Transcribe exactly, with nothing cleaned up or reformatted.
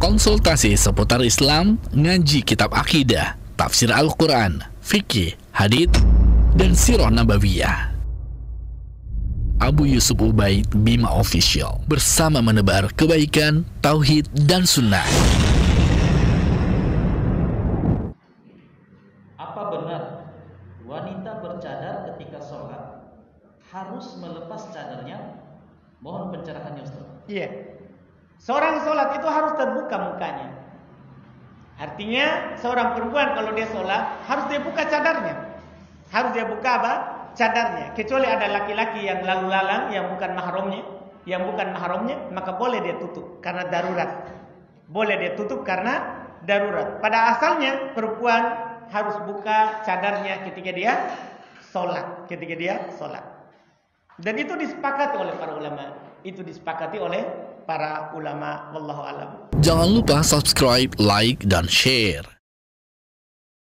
Konsultasi seputar Islam, ngaji kitab akidah, tafsir Al-Quran, fikih, hadits, dan sirah nabawiyah. Abu Yusuf Ubaid Bima Official bersama menebar kebaikan, tauhid, dan sunnah. Apa benar wanita bercadar ketika sholat harus melepas cadarnya? Mohon pencerahannya, Ustaz. Iya. Seorang sholat itu harus terbuka mukanya. Artinya seorang perempuan kalau dia sholat harus dia buka cadarnya. Harus dia buka apa? Cadarnya. Kecuali ada laki-laki yang lalu lalang yang bukan mahramnya, yang bukan mahramnya, maka boleh dia tutup karena darurat. Boleh dia tutup karena darurat. Pada asalnya perempuan harus buka cadarnya ketika dia sholat, ketika dia sholat. Dan itu disepakati oleh para ulama. Itu disepakati oleh para ulama. Wallahu a'lam. Jangan lupa subscribe, like, dan share.